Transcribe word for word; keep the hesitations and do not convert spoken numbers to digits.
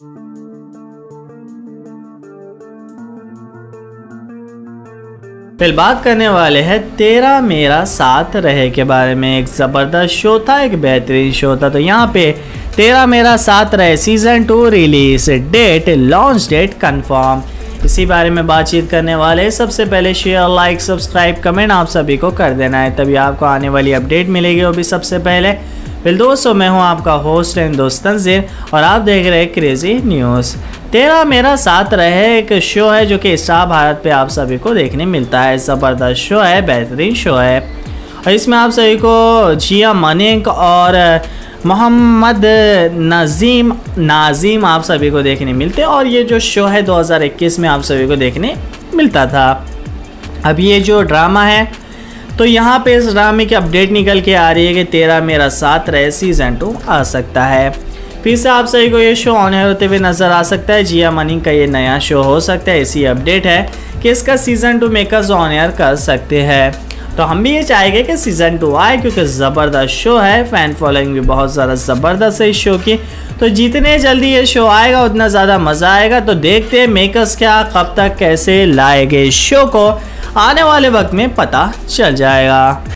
फिर बात करने वाले हैं तेरा मेरा साथ रहे के बारे में। एक ज़बरदस्त शो था, एक बेहतरीन शो था। तो यहाँ पे तेरा Mera Saath Rahe season two release date, launch date confirm, इसी बारे में बातचीत करने वाले। सबसे पहले शेयर, लाइक, सब्सक्राइब, कमेंट आप सभी को कर देना है, तभी आपको आने वाली अपडेट मिलेगी, वो भी सबसे पहले। फिर दोस्तों, मैं हूं आपका होस्ट एंड दोस्त तंजीर और आप देख रहे हैं क्रेजी न्यूज़। तेरा मेरा साथ रहे एक शो है जो कि स्टार भारत पे आप सभी को देखने मिलता है। ज़बरदस्त शो है, बेहतरीन शो है और इसमें आप सभी को जिया मनिक और मोहम्मद नज़ीम नाज़ीम आप सभी को देखने मिलते हैं। और ये जो शो है दो हज़ार इक्कीस में आप सभी को देखने मिलता था। अब ये जो ड्रामा है, तो यहाँ पे इस ड्रामे की अपडेट निकल के आ रही है कि तेरा मेरा साथ रहे सीज़न टू आ सकता है। फिर से आप सभी को ये शो ऑन एयर होते हुए नज़र आ सकता है। जिया मनिक का ये नया शो हो सकता है, ऐसी अपडेट है कि इसका season two makers on air कर सकते हैं। तो हम भी ये चाहेंगे कि सीज़न टू आए, क्योंकि ज़बरदस्त शो है, फ़ैन फॉलोइंग भी बहुत ज़्यादा ज़बरदस्त है इस शो की। तो जितने जल्दी ये शो आएगा उतना ज़्यादा मज़ा आएगा। तो देखते हैं मेकर्स क्या कब तक कैसे लाएंगे इस शो को, आने वाले वक्त में पता चल जाएगा।